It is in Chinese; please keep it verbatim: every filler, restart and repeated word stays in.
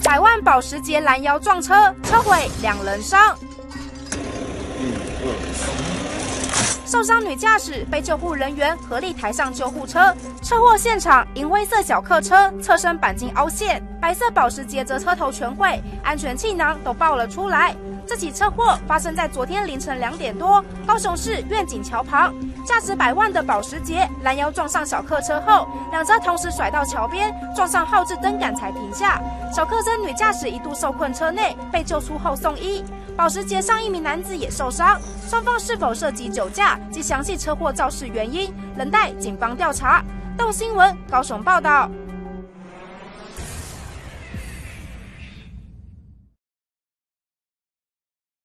百万保时捷拦腰撞车，车毁两人伤。受伤女驾驶被救护人员合力抬上救护车。车祸现场，银灰色小客车侧身钣金凹陷，白色保时捷则车头全毁，安全气囊都爆了出来。这起车祸发生在昨天凌晨两点多，高雄市愿景桥旁。驾驶百万的保时捷拦腰撞上小客车后，两车同时甩到桥边，撞上号志灯杆才停下。小客车女驾驶一度受困车内，被救出后送医。保时捷上一名男子也受伤，双方是否涉及酒驾及详细车祸肇事原因，仍待警方调查。动新闻高雄报道。